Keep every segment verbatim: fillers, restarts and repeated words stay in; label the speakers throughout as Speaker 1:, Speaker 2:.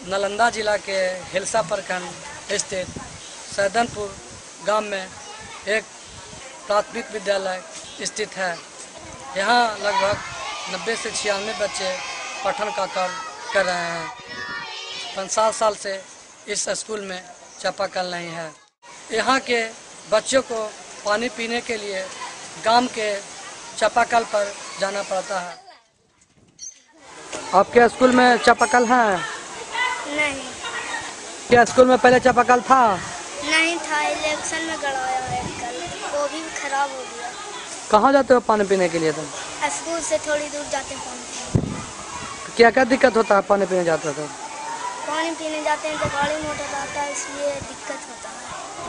Speaker 1: नालंदा जिला के हिलसा प्रखंड स्थित सैदनपुर गांव में एक प्राथमिक विद्यालय स्थित है। यहाँ लगभग नब्बे से छियानवे बच्चे पठन का कार्य कर रहे हैं। पाँच सात साल से इस स्कूल में चापाकल नहीं है। यहाँ के बच्चों को पानी पीने के लिए गांव के चापाकल पर जाना पड़ता है। आपके स्कूल में चापाकल है?
Speaker 2: नहीं।
Speaker 1: क्या स्कूल में पहले चापाकल था?
Speaker 2: नहीं था, इलेक्शन में गड़ाया है कल, वो भी खराब हो गया।
Speaker 1: कहाँ जाते हो पानी पीने के लिए तुम?
Speaker 2: स्कूल से थोड़ी दूर जाते हैं पानी पीने।
Speaker 1: क्या क्या दिक्कत होता है पानी पीने जाते हो तो?
Speaker 2: पानी पीने जाते हैं तो गाड़ी मोटर आता है, इसलिए दिक्कत होता है।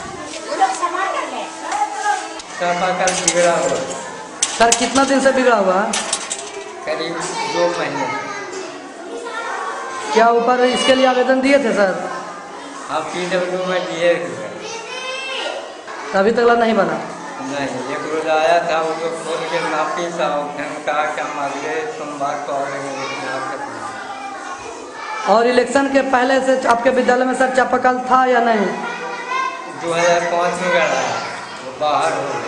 Speaker 3: चापाकल बिगड़ा हुआ
Speaker 1: सर, कितना दिन से बिगड़ा हुआ है?
Speaker 3: करीब दो महीने।
Speaker 1: क्या ऊपर इसके लिए आवेदन दिए थे सर?
Speaker 3: हाँ, पी डब्ल्यू में दिए
Speaker 1: अभी तक नहीं बना?
Speaker 3: नहीं, एक रोज आया था, वो तो खोल के नापी था, कहा कि हम अगले सोमवार को आवेंगे।
Speaker 1: और इलेक्शन के पहले से आपके विद्यालय में सर चापाकल था या नहीं?
Speaker 3: दो हजार पाँच में गया वो बाहर हो।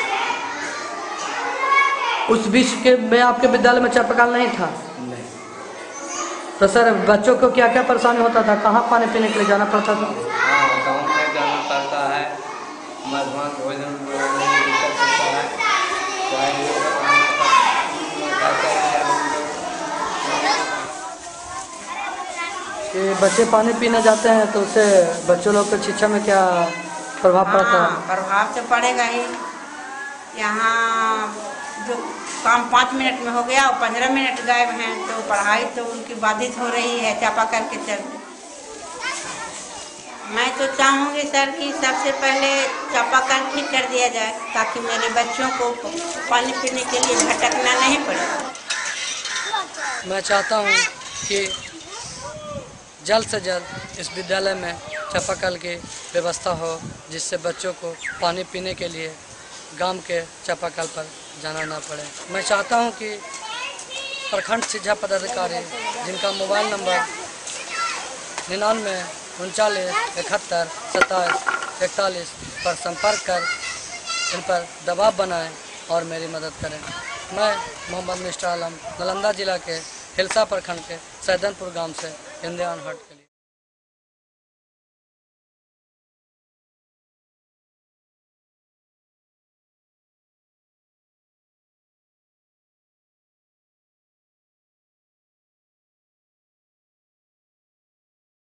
Speaker 1: उस बीच के में आपके विद्यालय में चापाकल नहीं था?
Speaker 3: नहीं।
Speaker 1: तो सर बच्चों को क्या क्या परेशानी होता था? कहाँ पानी पीने के लिए जाना पड़ता था?
Speaker 3: हाँ, गाँव में जाना पड़ता है, मधुबन भोजन में दिक्कत होता है।
Speaker 1: कि बच्चे पानी पीने जाते हैं तो उससे बच्चों लोग की शिक्षा में क्या प्रभाव पड़ता है?
Speaker 4: प्रभाव तो पड़ेगा ही। यहाँ जो काम पाँच मिनट में हो गया और पंद्रह मिनट गायब हैं, तो पढ़ाई तो उनकी बाधित हो रही है चापाकल के चलते। मैं तो चाहूँगी सर कि सबसे पहले चापाकल ठीक कर दिया जाए, ताकि मेरे बच्चों को पानी पीने के लिए भटकना नहीं पड़े।
Speaker 1: मैं चाहता हूँ कि जल्द से जल्द इस विद्यालय में चापाकल की व्यवस्था हो, जिससे बच्चों को पानी पीने के लिए गांव के चापाकल पर जाना ना पड़े। मैं चाहता हूं कि प्रखंड शिक्षा पदाधिकारी, जिनका मोबाइल नंबर निन्यानवे उनचालीस इकहत्तर सत्ताईस इकतालीस पर संपर्क कर इन पर दबाव बनाएं और मेरी मदद करें। मैं मोहम्मद मिस्टर आलम, नालंदा जिला के हिलसा प्रखंड के सैदनपुर गांव से इम्तिहान हट के लिए।